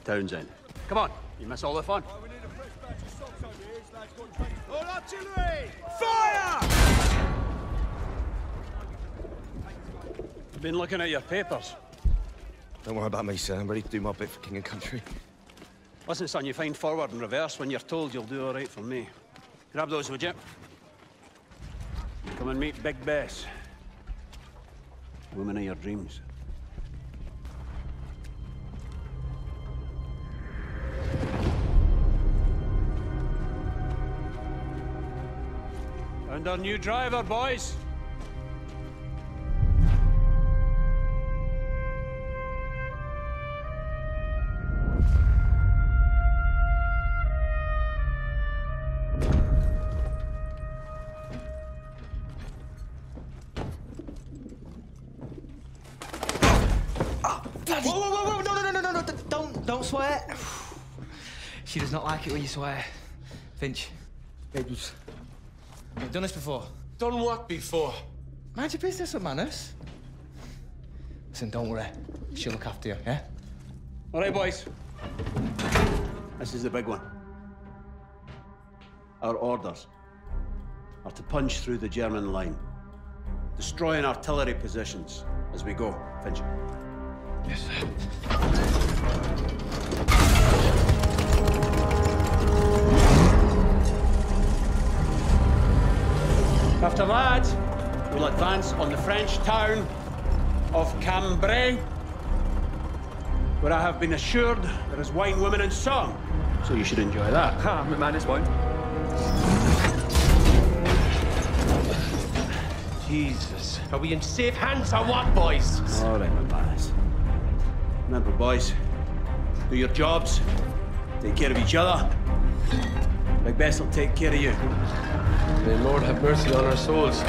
Townsend. Come on, you miss all the fun. We need a fresh batch of socks over here. This lad's got all artillery! Fire! I've been looking at your papers. Don't worry about me, sir. I'm ready to do my bit for king and country. Listen, son, you find forward and reverse when you're told you'll do all right for me. Grab those, would you? Come and meet Big Bess. Woman of your dreams. And our new driver, boys. Whoa, no, don't swear. She does not like it when you swear. Finch, you've done this before. Done what before? Mind your business with manners. Listen, don't worry. She'll look after you, yeah? All right, boys. This is the big one. Our orders are to punch through the German line, destroying artillery positions as we go. Finch. Yes, sir. After that, we'll advance on the French town of Cambrai, where I have been assured there is wine, women, and song. So you should enjoy that. Ha, McManus won't. Jesus. Are we in safe hands or what, boys? All right, McManus. Remember, boys, do your jobs, take care of each other. Big Bess will take care of you. May Lord have mercy on our souls.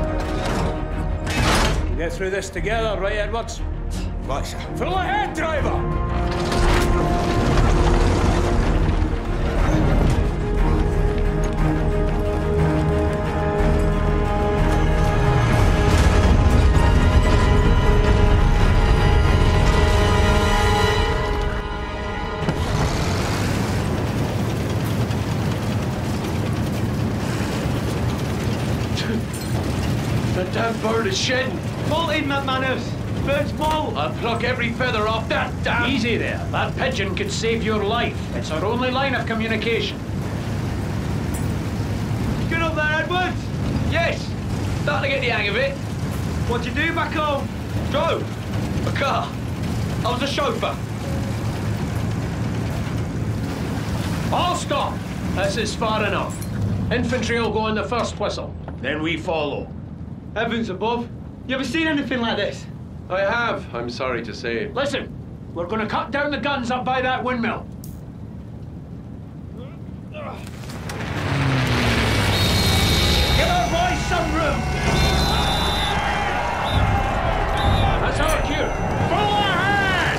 We'll get through this together, right, Edwards? Right, sir. Full ahead, driver! That damn bird is shedding. Bolt in, McManus. Bird's bolt. I'll pluck every feather off that damn... Easy there. That pigeon could save your life. It's our only line of communication. Get up there, Edwards. Yes! Starting to get the hang of it. What'd you do back home? Drove. A car. I was a chauffeur. All stop! This is far enough. Infantry will go in the first whistle. Then we follow. Heavens above. You ever seen anything like this? I have, I'm sorry to say. Listen, we're going to cut down the guns up by that windmill. Give our boys some room. That's our cue. Full ahead!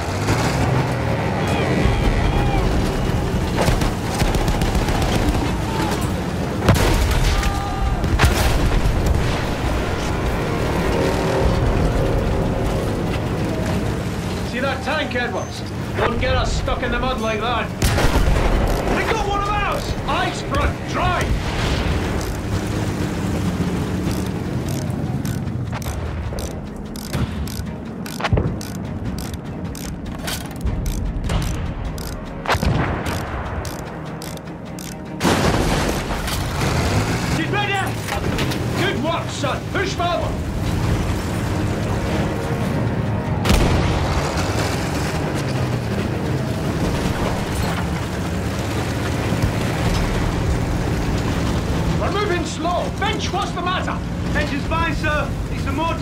See that tank, Edwards? Don't get us stuck in the mud like that. They got one of ours! Ice front, drive! She's ready! Good work, son. Push forward. We're moving slow. Finch, what's the matter? Engine's fine, sir. It's the mud.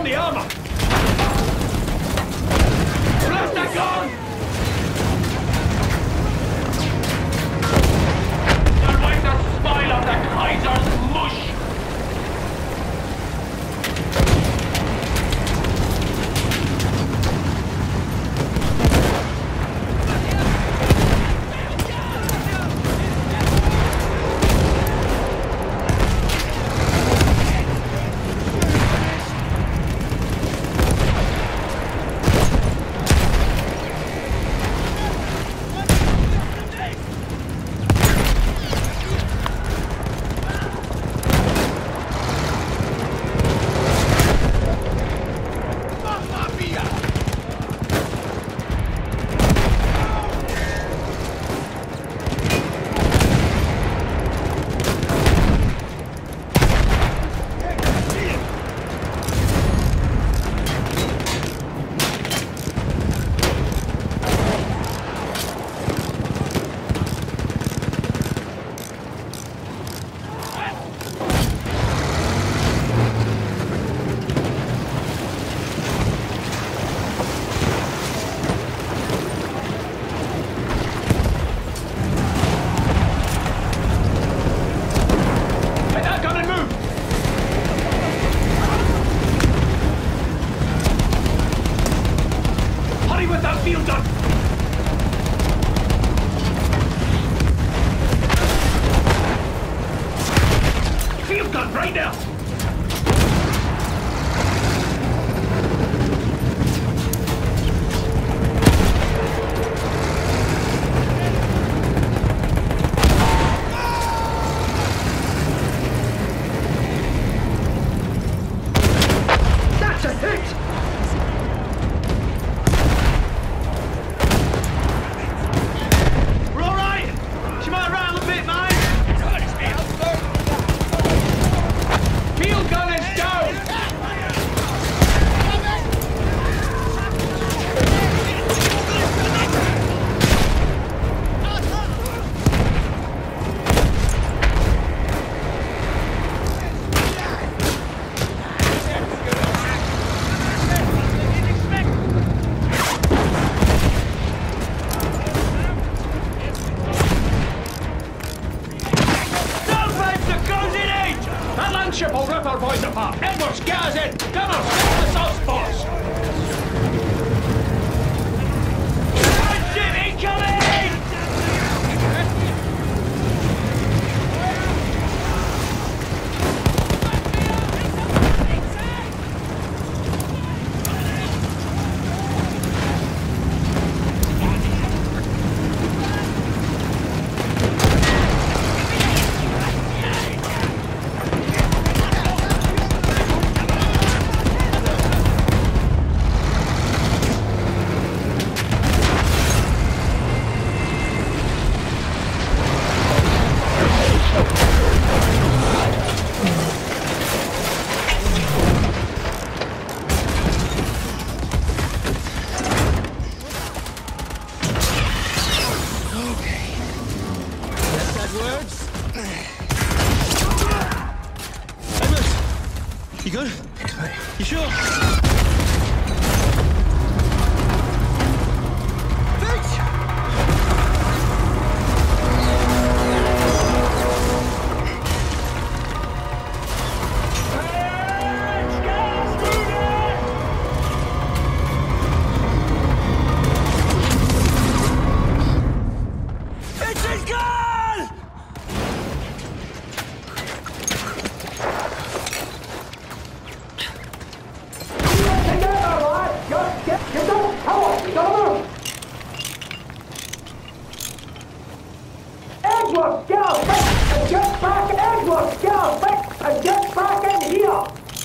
the armor! Blast that gun! Don't wipe the smile of the Kaiser's mush! Field gun, right now! That's a hit! We're all right! She might rattle a bit, mate! Field gun is down! That landship will rip our boys apart! Edwards, get us in! Gunners, set the soft spots! Landship incoming! You good? You sure? Edward, get out back and get back! Edward, get out back and get back in here!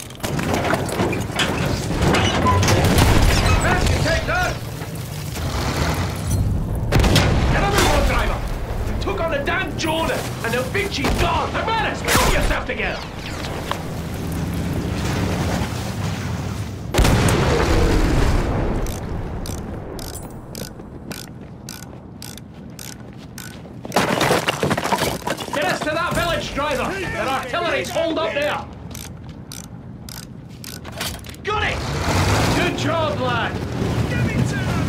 Take that! Get on the road, driver! Took on the damn Jordan, and the Vinci's gone! Hermanos, pull yourself together! Get us to that village, driver! Their artillery's holed up there! Got it! job, lad! Give it to them!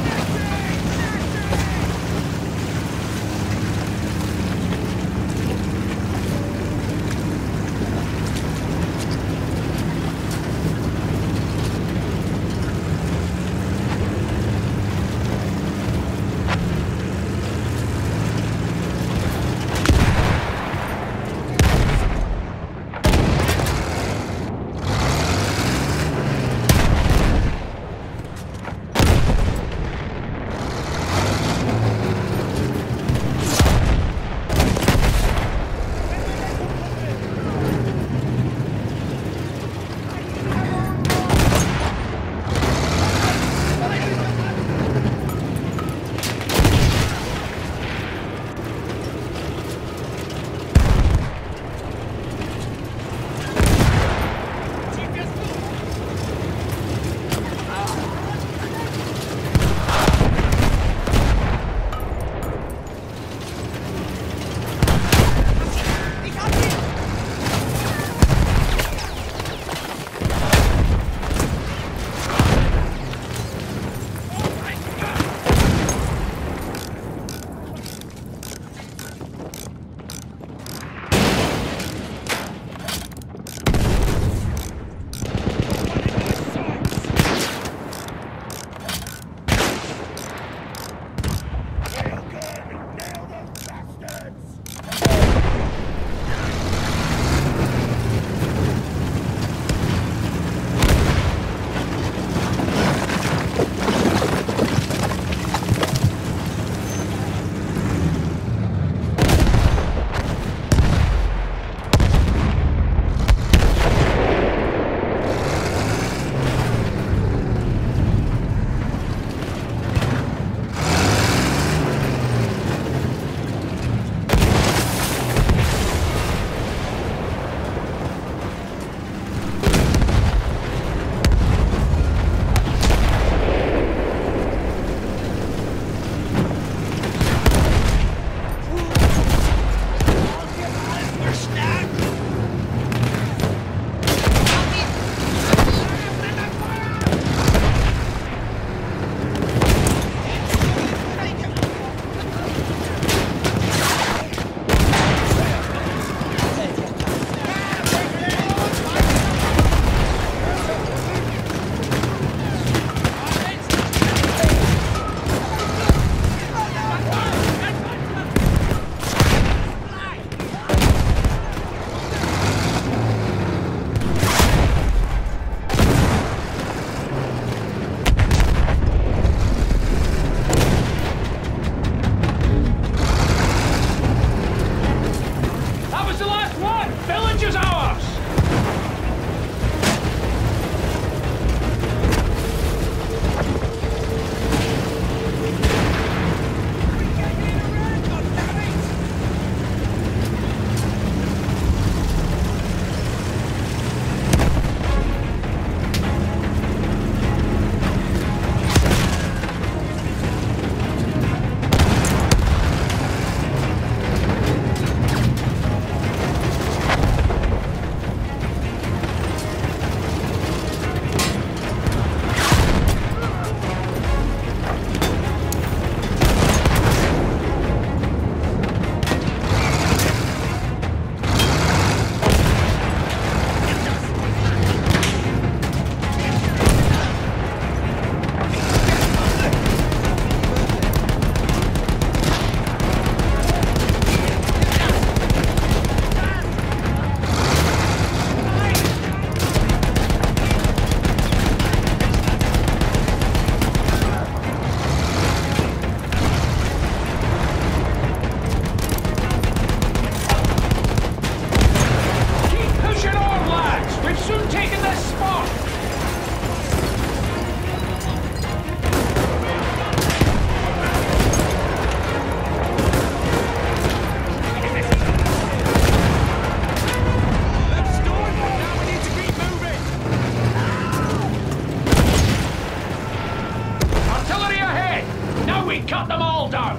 cut them all down!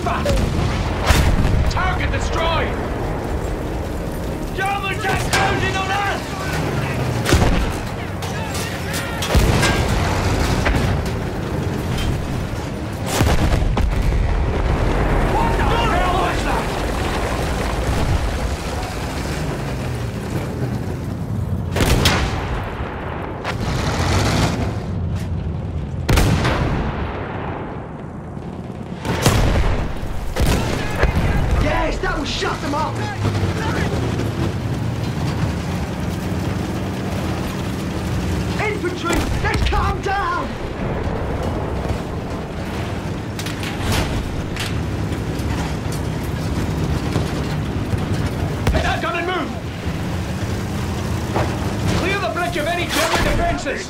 fast! Target destroyed! German tanks closing on us! What the hell was that? Yes, that will shut them up! Infantry, let's calm down! Hit that gun and move! Clear the bridge of any German defences!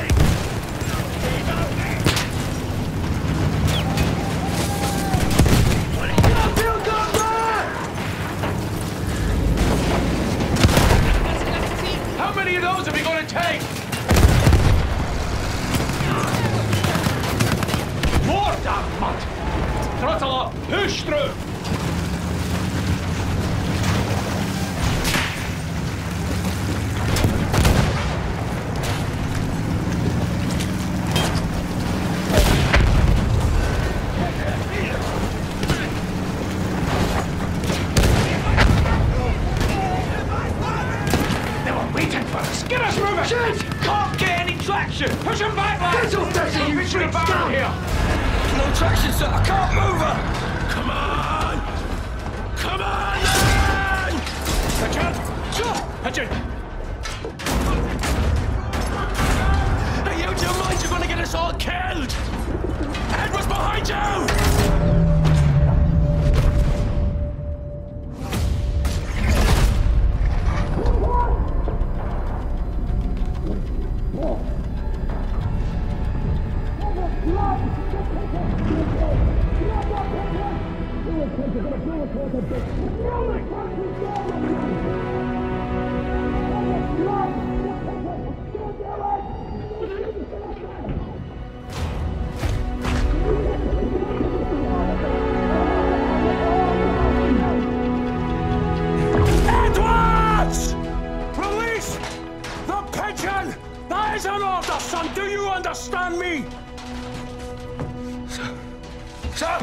How many of those are we going to take? More damn mud! Throttle up! Push through! They were waiting for us! Get us moving! Shit! Can't get any traction! Push them back, lads! Get off that thing, you Infantry freaks, barrel down! here! No traction, sir. I can't move her. Come on! Come on, then! Hutchin! Hutchin! Hey, you, do you mind? You're gonna get us all killed. Edward's behind you. Edwards! Release the pigeon! That is an order, son! Do you understand me? Sir.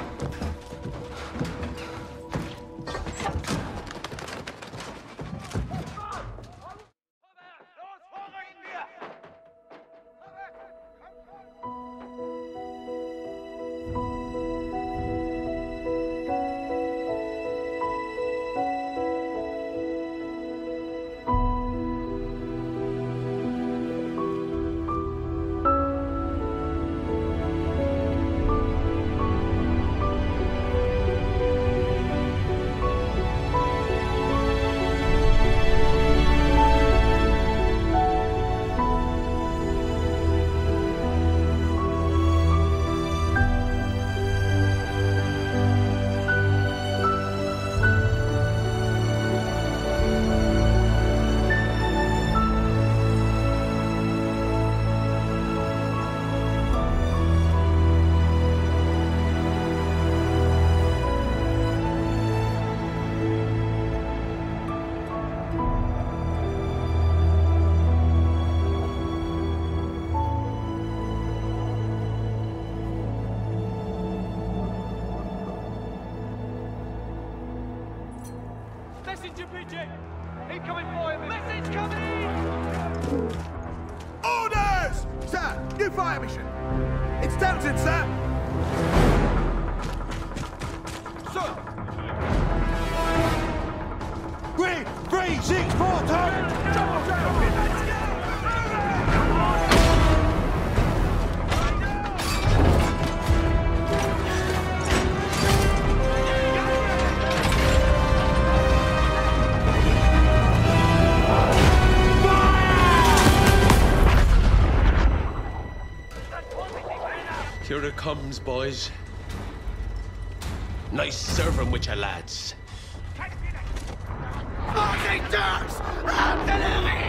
Messenger pigeon! Incoming fire! Message coming! Orders! Sir, new fire mission. It's Downton, sir. Sir. 3, 6, 4, turn! Here it comes, boys. Nice serving with your lads. Fucking ducks! Artillery!